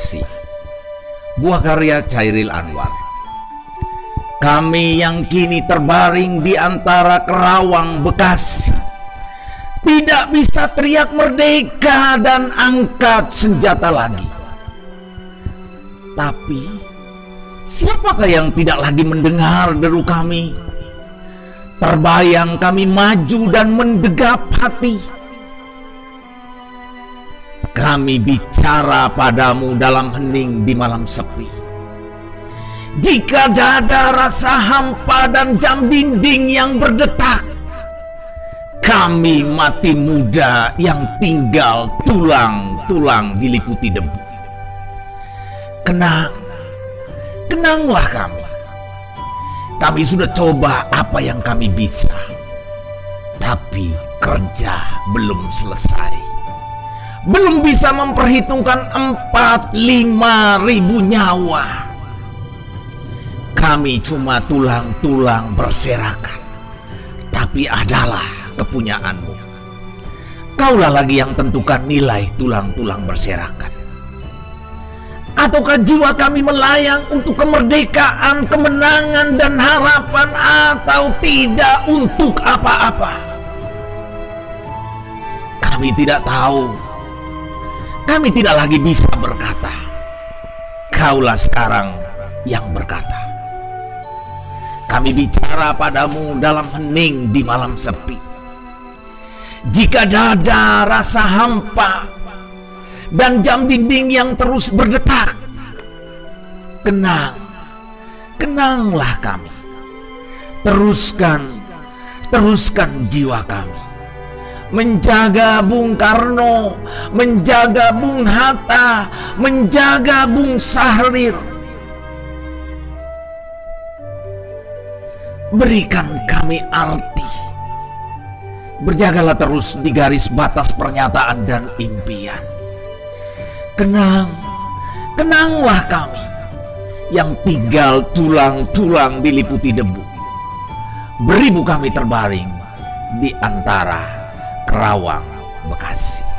Bekasi. Buah karya Chairil Anwar. Kami yang kini terbaring di antara Kerawang, Bekasi, tidak bisa teriak merdeka dan angkat senjata lagi. Tapi siapakah yang tidak lagi mendengar deru kami? Terbayang kami maju dan mendegap hati. Kami bicara padamu dalam hening di malam sepi. Jika dada rasa hampa dan jam dinding yang berdetak, kami mati muda yang tinggal tulang-tulang diliputi debu. Kenanglah kami. Kami sudah coba apa yang kami bisa, tapi kerja belum selesai. Belum bisa memperhitungkan 4-5 ribu nyawa. Kami cuma tulang-tulang berserakan, tapi adalah kepunyaanmu. Kaulah lagi yang tentukan nilai tulang-tulang berserakan. Ataukah jiwa kami melayang untuk kemerdekaan, kemenangan, dan harapan, atau tidak untuk apa-apa? Kami tidak tahu. Kami tidak lagi bisa berkata. Kaulah sekarang yang berkata. Kami bicara padamu dalam hening di malam sepi. Jika dada rasa hampa dan jam dinding yang terus berdetak, kenanglah kami. Teruskan jiwa kami. Menjaga Bung Karno, menjaga Bung Hatta, menjaga Bung Sahrir. Berikan kami arti. Berjagalah terus di garis batas pernyataan dan impian. Kenanglah kami yang tinggal tulang-tulang diliputi debu. Beribu kami terbaring di antara Kerawang, Bekasi.